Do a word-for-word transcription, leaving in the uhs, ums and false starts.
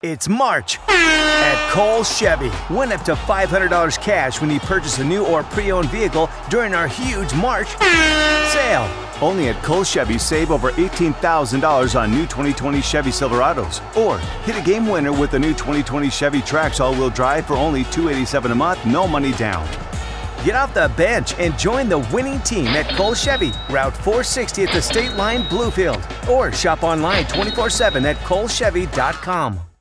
It's March at Cole Chevy. Win up to five hundred dollars cash when you purchase a new or pre-owned vehicle during our huge March sale. Only at Cole Chevy, save over eighteen thousand dollars on new twenty twenty Chevy Silverados. Or hit a game winner with the new twenty twenty Chevy Trax all-wheel drive for only two hundred eighty-seven dollars a month, no money down. Get off the bench and join the winning team at Cole Chevy, Route four sixty at the State Line, Bluefield. Or shop online twenty-four seven at cole chevy dot com.